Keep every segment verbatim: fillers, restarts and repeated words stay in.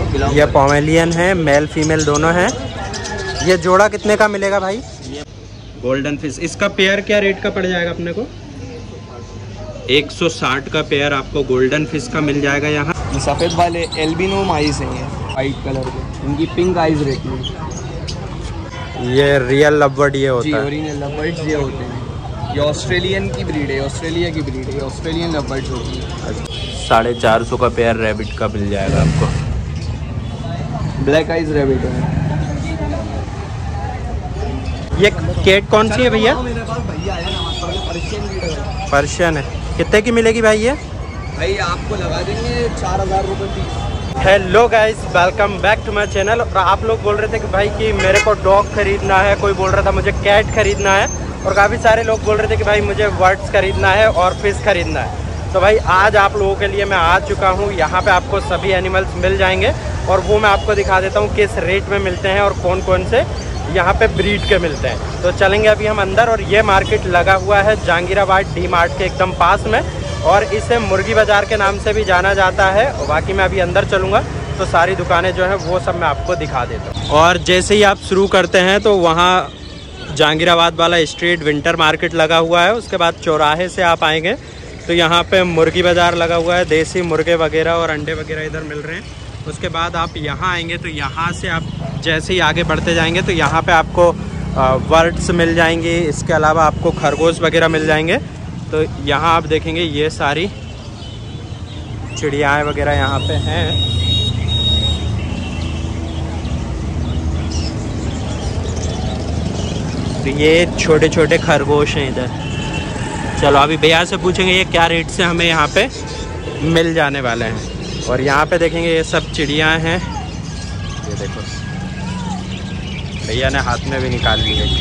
ये पोमेलियन है, male female दोनों हैं। ये जोड़ा कितने का मिलेगा भाई? गोल्डन फिश, इसका पेयर क्या रेट का पड़ जाएगा अपने को? एक सौ साठ का पेयर आपको गोल्डन फिश का मिल जाएगा यहाँ। सफ़ेद वाले एल्बिनो माइस हैं, वाइट कलर के, इनकी पिंक आइज रहती है। ये रियल लवबर्ड ये होता है? ओरिजिनल लवबर्ड्स ये होते हैं। ये ऑस्ट्रेलियन की ब्रीड है, ऑस्ट्रेलिया की ब्रीड है, ऑस्ट्रेलियन लवबर्ड्स होती है। साढ़े चार सौ का पेयर रैबिट का मिल जाएगा आपको। ब्लैक आइज रैबिट है। ये कैट कौन सी है भैया? मेरे पास भैया आया ना, पर्शियन ब्रीड है। पर्शियन है, कितने की मिलेगी भाई ये? भाई आपको लगा देंगे चार हज़ार रुपये piece. Hello guys, welcome back to my channel. और आप लोग बोल रहे थे कि भाई कि मेरे को डॉग खरीदना है, कोई बोल रहा था मुझे कैट खरीदना है, और काफ़ी सारे लोग बोल रहे थे कि भाई मुझे बर्ड्स खरीदना है और फिश खरीदना है। तो भाई आज आप लोगों के लिए मैं आ चुका हूँ। यहाँ पे आपको सभी एनिमल्स मिल जाएंगे और वो मैं आपको दिखा देता हूँ किस रेट में मिलते हैं और कौन कौन से यहाँ पे ब्रीड के मिलते हैं। तो चलेंगे अभी हम अंदर। और ये मार्केट लगा हुआ है जहांगीराबाद डी मार्ट के एकदम पास में, और इसे मुर्गी बाज़ार के नाम से भी जाना जाता है। और बाकी मैं अभी अंदर चलूँगा तो सारी दुकानें जो हैं वो सब मैं आपको दिखा देता हूँ। और जैसे ही आप शुरू करते हैं तो वहाँ जहांगीराबाद वाला स्ट्रीट विंटर मार्केट लगा हुआ है। उसके बाद चौराहे से आप आएंगे तो यहाँ पे मुर्गी बाज़ार लगा हुआ है, देसी मुर्गे वगैरह और अंडे वगैरह इधर मिल रहे हैं। उसके बाद आप यहाँ आएंगे तो यहाँ से आप जैसे ही आगे बढ़ते जाएंगे तो यहाँ पे आपको बर्ड्स मिल जाएंगे। इसके अलावा आपको खरगोश वगैरह मिल जाएंगे। तो यहाँ आप देखेंगे ये सारी चिड़ियाएँ वगैरह यहाँ पे हैं। तो ये छोटे छोटे खरगोश हैं इधर। चलो अभी भैया से पूछेंगे ये क्या रेट से हमें यहाँ पे मिल जाने वाले हैं। और यहाँ पे देखेंगे ये सब चिड़ियाँ हैं। ये देखो भैया ने हाथ में भी निकाल ली है।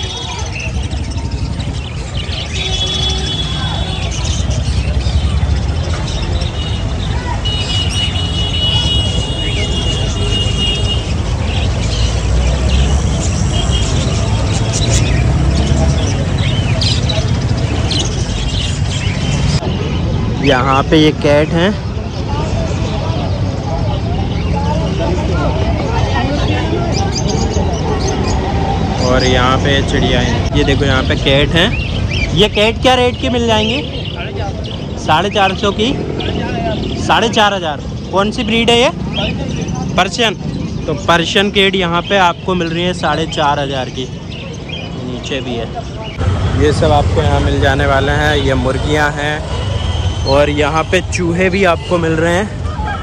यहाँ पे ये कैट हैं। और यहाँ पे चिड़िया हैं। ये देखो यहाँ पे कैट हैं। ये कैट क्या रेट की मिल जाएंगी? साढ़े चार सौ की, साढ़े चार हज़ार। कौन सी ब्रीड है ये? पर्शियन। तो पर्शियन कैट यहाँ पे आपको मिल रही है साढ़े चार हज़ार की। नीचे भी है। ये सब आपको यहाँ मिल जाने वाले हैं। ये मुर्गियाँ हैं और यहाँ पे चूहे भी आपको मिल रहे हैं।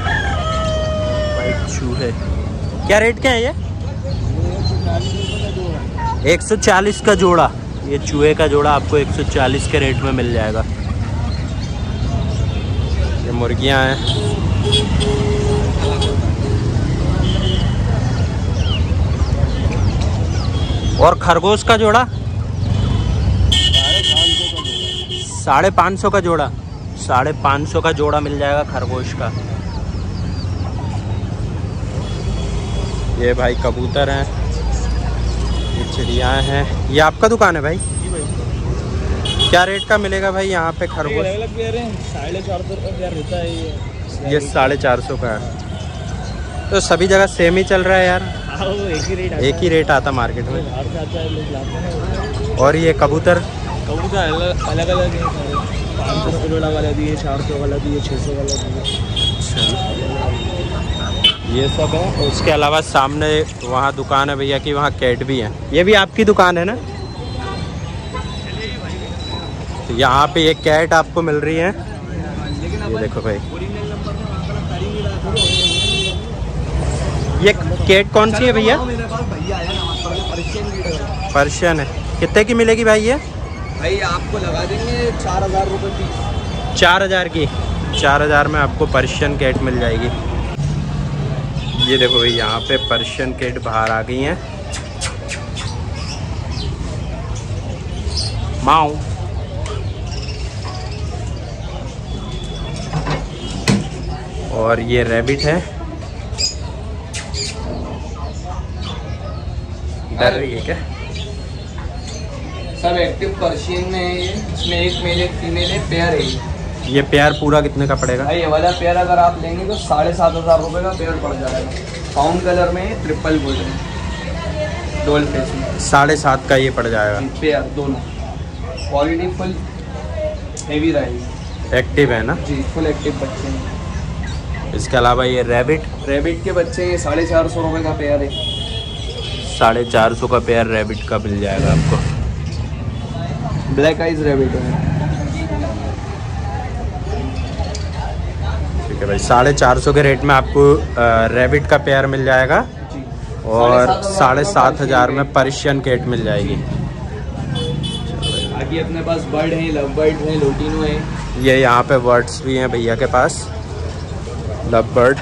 वाइट चूहे क्या रेट के हैं ये? एक सौ चालीस का जोड़ा। ये चूहे का जोड़ा आपको एक सौ चालीस के रेट में मिल जाएगा। ये मुर्गियाँ हैं। और खरगोश का जोड़ा साढ़े पाँच सौ का जोड़ा। साढ़े पाँच सौ का जोड़ा मिल जाएगा खरगोश का। ये भाई कबूतर हैं, ये चिड़ियाँ हैं। ये आपका दुकान है भाई? जी भाई। क्या रेट का मिलेगा भाई यहाँ पे खरगोश? अलग कह रहे हैं साढ़े चार सौ का पेयर रहता है ये। ये साढ़े चार सौ का है। तो सभी जगह सेम ही चल रहा है यार। हाँ, वो एक ही रेट आता एक ही रेट आता मार्केट में। बाहर से आता है, लोग लाते हैं। और ये कबूतर कबूतर अलग अलग अलग है सारे। पाँच सौ किलो वाला भी है, चार सौ वाला भी है, छः सौ वाला भी है। अच्छा, ये सब है। और उसके अलावा सामने वहाँ दुकान है भैया की, वहाँ कैट भी है। ये भी आपकी दुकान है ना? तो यहाँ पे ये कैट आपको मिल रही है। ये देखो भाई, ये कैट कौन सी है भैया? मेरे पास भैया आया ना, पर्शियन। पर्शियन है, कितने की मिलेगी भाई ये? भाई आपको लगा देंगे चार हज़ार रुपये पीस। चार हज़ार की। चार हज़ार में आपको पर्शियन कैट मिल जाएगी। ये देखो भाई यहाँ पे पर्शियन कैट बाहर आ गई हैं। माऊ। और ये रैबिट है। डर रही है क्या? सब एक्टिव पर्शियन में है ये। इसमें एक मेल एक फीमेल है, पेयर है ये। ये पेयर पूरा कितने का पड़ेगा? भाई ये वाला पेयर अगर आप लेंगे तो साढ़े सात हज़ार रुपये का पेयर पड़ जाएगा। फाउंड कलर में ट्रिपल गोल्डन डोल फेस में साढ़े सात का ये पड़ जाएगा पेयर दोनों। क्वालिटी फुल हेवी रहेगी। एक्टिव है ना जी, फुल एक्टिव बच्चे हैं। इसके अलावा ये रैबिट रैबिट के बच्चे ये साढ़े चार सौ रुपये का पेयर है। साढ़े चार सौ का पेयर रैबिट का मिल जाएगा आपको। ब्लैक आइज रैबिट है। ठीक है भाई, साढ़े चार सौ के रेट में आपको रैबिट का पेयर मिल जाएगा और साढ़े सात हज़ार में पर्शियन कैट मिल जाएगी। बाकी अपने पास बर्ड है, लव बर्ड है, लोटिनो है। ये यहाँ पे बर्ड्स भी हैं भैया के पास, लव बर्ड।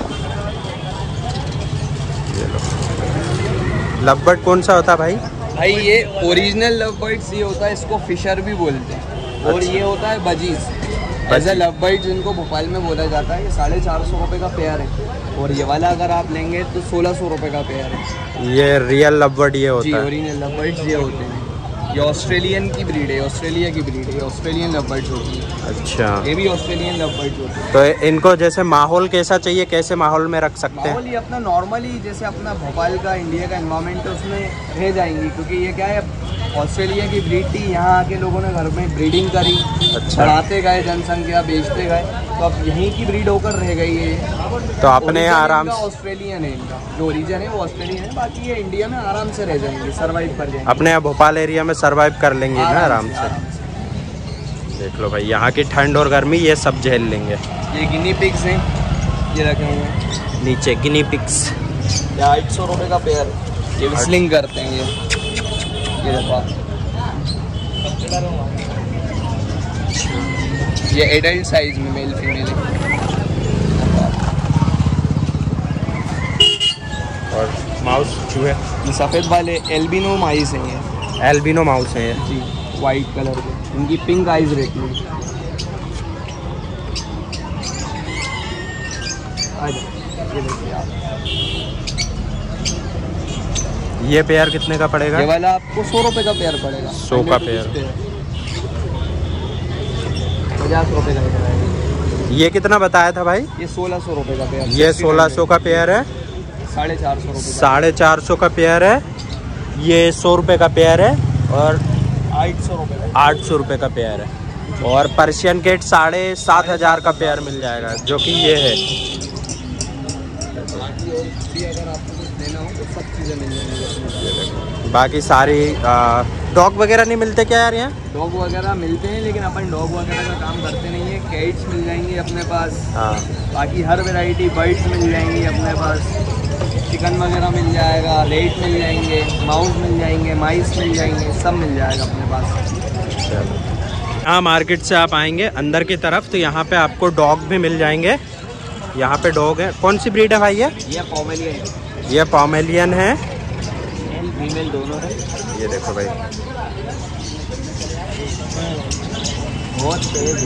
लव बर्ड कौन सा होता है भाई? भाई ये ओरिजिनल लव बर्ड्स ये होता है, इसको फिशर भी बोलते हैं। और अच्छा। ये होता है budgies, as a love bird जिनको भोपाल में बोला जाता है। ये साढ़े चार सौ रुपये का पेयर है। और ये वाला अगर आप लेंगे तो सोलह सौ रुपये का पेयर है। ये रियल लव बर्ड ये होता जी, है? ओरिजिनल लव बर्ड्स ये होते हैं। ये ऑस्ट्रेलियन की ब्रीड है, ऑस्ट्रेलिया की ब्रीड है, ऑस्ट्रेलियन लव बर्ड्स होती है। अच्छा, ये भी ऑस्ट्रेलियन लव बर्ड्स होते हैं। तो इनको जैसे माहौल कैसा चाहिए, कैसे माहौल में रख सकते हैं? माहौल ये अपना नॉर्मली जैसे अपना भोपाल का इंडिया का एनवायरनमेंट है उसमें रह जाएंगी, क्योंकि ये क्या है ऑस्ट्रेलिया की ब्रीड थी, यहाँ आके लोगों ने घर में ब्रीडिंग करी। अच्छा। बढ़ाते गए जनसंख्या, बेचते गए, तो अब यहीं की ब्रीड होकर रह गई है। तो अपने आराम से ऑस्ट्रेलियन है, इनका जो ओरिजिन है वो ऑस्ट्रेलियन है। बाकी ये इंडिया में आराम से रह जाएंगे, सर्वाइव कर जाएंगे। अपने यहाँ भोपाल एरिया में सरवाइव कर लेंगे ना आराम से। देख लो भाई, यहाँ की ठंड और गर्मी ये सब झेल लेंगे। ये गिनी पिग्स हैं, ये रखे हुए हैं नीचे गिनी पिग्स। ये आठ सौ रुपये का पेयर। ये विस्लिंग करते हैं। ये ये देखो, ये एडल्ट साइज में मेल फीमेल है। और माउस चूहे, ये सफ़ेद वाले एल्बिनो माइस हैं। ये एल्बिनो माउस है ये। जी, वाइट कलर के, इनकी पिंक आइज रहती है। ये देखिए आप, ये पेयर कितने का पड़ेगा? ये वाला आपको सौ रुपये का पेयर पड़ेगा। सौ का पेयर। पचास रुपये का पेयर। ये कितना बताया था भाई? ये सोलह सौ रुपये का पेयर। ये सोलह सौ का पेयर है। साढ़े चार सौ रुपये साढ़े चार सौ का पेयर है। ये सौ रुपये का पेयर है और आठ सौ रुपये आठ सौ रुपये का पेयर है। और पर्शियन कैट साढ़े सात हज़ार का पेयर मिल जाएगा, जो कि ये है। अगर आपको कुछ लेना हो तो सब चीज़ें मिल जाएंगी। बाकी सारी डॉग वगैरह नहीं मिलते क्या यार यहाँ? डॉग वगैरह मिलते हैं, लेकिन अपन डॉग वगैरह का काम करते नहीं है। कैट्स मिल जाएंगी अपने पास। हाँ, बाकी हर वैरायटी बर्ड्स मिल जाएंगी अपने पास। चिकन वगैरह मिल जाएगा, रेट मिल जाएंगे, माउस मिल जाएंगे, माइस मिल जाएंगे, सब मिल जाएगा अपने पास। चलो, हाँ मार्केट से आप आएंगे अंदर की तरफ तो यहाँ पे आपको डॉग भी मिल जाएंगे। यहाँ पे डॉग है। कौन सी ब्रीड है भाई ये? ये पोमेलियन है। ये पोमेलियन है, मेल फीमेल दोनों है। ये देखो भाई, बहुत तेज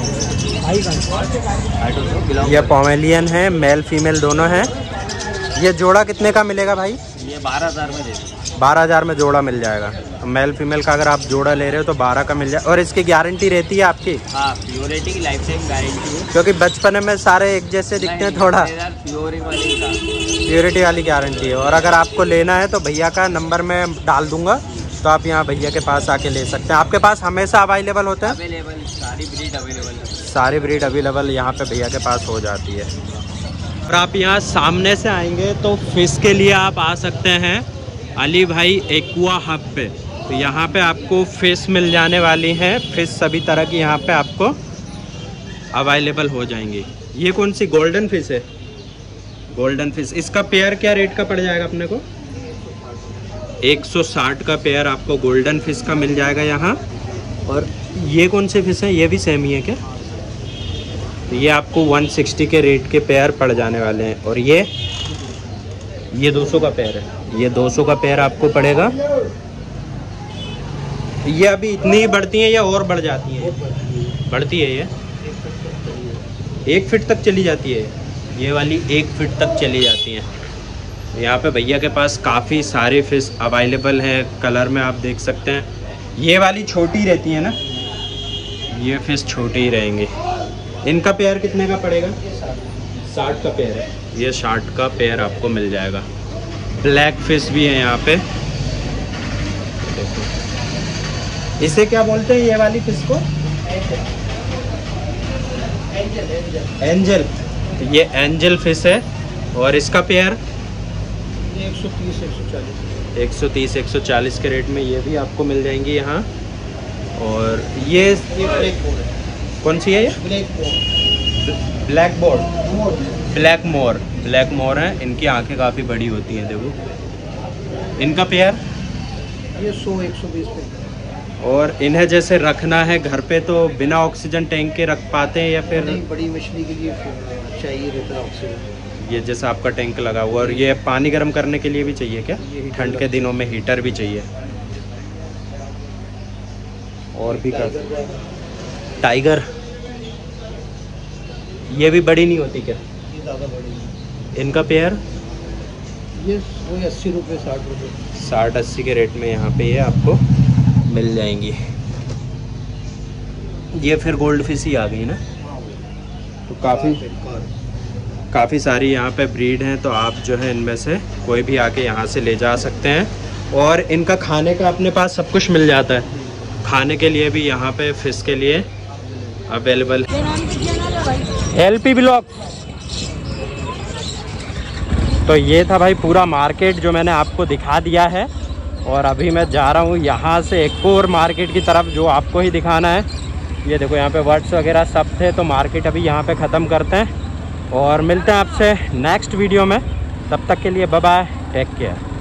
है। ये पोमेलियन है, मेल फीमेल दोनों हैं। ये जोड़ा कितने का मिलेगा भाई? ये बारह हज़ार में दे दो। बारह हज़ार में जोड़ा मिल जाएगा। मेल फीमेल का अगर आप जोड़ा ले रहे हो तो बारह का मिल जाए। और इसकी गारंटी रहती है आपकी? हाँ, प्योरिटी की लाइफ टाइम गारंटी है। क्योंकि बचपन में सारे एक जैसे दिखते हैं, थोड़ा प्योरिटी वाली गारंटी है। और अगर आपको लेना है तो भैया का नंबर मैं डाल दूंगा, तो आप यहाँ भैया के पास आके ले सकते हैं। आपके पास हमेशा अवेलेबल होता है? अवेलेबल, सारी ब्रीड अवेलेबल है। सारी ब्रीड अवेलेबल यहाँ पे भैया के पास हो जाती है। और आप यहाँ सामने से आएंगे तो फिश के लिए आप आ सकते हैं अली भाई एक्वा हब पे। तो यहाँ पे आपको फिश मिल जाने वाली हैं। फिश सभी तरह की यहाँ पे आपको अवेलेबल हो जाएंगी। ये कौन सी गोल्डन फिश है? Golden fish. इसका पेयर क्या रेट का पड़ जाएगा अपने को? एक सौ साठ का पेयर आपको गोल्डन फिश का मिल जाएगा यहाँ। और ये कौन से फिश है? ये भी सेम ही है क्या? तो ये आपको एक सौ साठ के रेट के पेयर पड़ जाने वाले हैं। और ये ये दो सौ का पेयर है। ये दो सौ का पेयर आपको पड़ेगा। ये अभी इतनी ही बढ़ती हैं या और बढ़ जाती हैं? बढ़ती है। ये एक फीट तक चली जाती है। ये वाली एक फीट तक चली जाती हैं। यहाँ पे भैया के पास काफ़ी सारे फिश अवेलेबल हैं। कलर में आप देख सकते हैं। ये वाली छोटी रहती है ना, ये फिश छोटी ही रहेंगी। इनका पेयर कितने का पड़ेगा? साठ का पेयर है। ये साठ का पेयर आपको मिल जाएगा। ब्लैक फिश भी है यहाँ पे। इसे क्या बोलते हैं ये वाली फिश को? एंजल। ये एंजल फिश है और इसका पेयर एक सौ तीस एक सौ चालीस एक सौ तीस एक सौ चालीस के रेट में ये भी आपको मिल जाएंगी यहाँ। और ये, ये ब्लैक बोर्ड है। कौन सी है ये? Black board. Black board. Black moor. Black moor है। इनकी आंखें काफ़ी बड़ी होती हैं, देखो। इनका पेयर ये सौ एक सौ बीस पे। और इन्हें जैसे रखना है घर पे तो बिना ऑक्सीजन टैंक के रख पाते हैं या फिर? नहीं, बड़ी मछली के लिए चाहिए रहता है ऑक्सीजन। ये जैसा आपका टैंक लगा हुआ, और ये पानी गर्म करने के लिए भी चाहिए क्या? ठंड के दिनों में हीटर भी चाहिए। और भी कर टाइगर, ये भी बड़ी नहीं होती क्या? ये ज़्यादा बड़ी है। इनका पेयर ये वही अस्सी रुपये साठ रुपये साठ अस्सी के रेट में यहाँ पे ये आपको मिल जाएंगी। ये फिर गोल्ड फिश ही आ गई ना। तो काफ़ी काफ़ी सारी यहाँ पे ब्रीड हैं, तो आप जो है इनमें से कोई भी आके यहाँ से ले जा सकते हैं। और इनका खाने का अपने पास सब कुछ मिल जाता है। खाने के लिए भी यहाँ पे फ़िश के लिए अवेलेबल है। L P block. तो ये था भाई पूरा मार्केट जो मैंने आपको दिखा दिया है। और अभी मैं जा रहा हूँ यहाँ से एक और मार्केट की तरफ जो आपको ही दिखाना है। ये देखो यहाँ पे वर्ड्स वगैरह सब थे, तो मार्केट अभी यहाँ पे ख़त्म करते हैं और मिलते हैं आपसे नेक्स्ट वीडियो में। तब तक के लिए बाय बाय, टेक केयर।